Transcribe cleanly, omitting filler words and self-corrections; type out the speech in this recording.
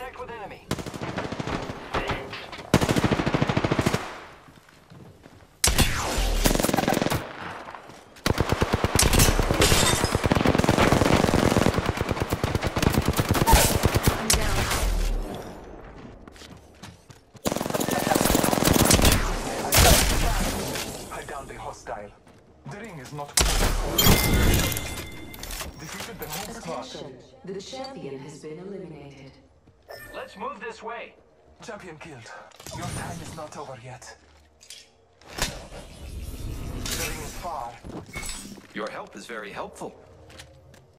Contact with enemy. I downed a hostile. The ring is not defeated the home squad. Attention, the champion has been eliminated. Let's move this way. Champion killed. Your time is not over yet. The ring is far. Your help is very helpful.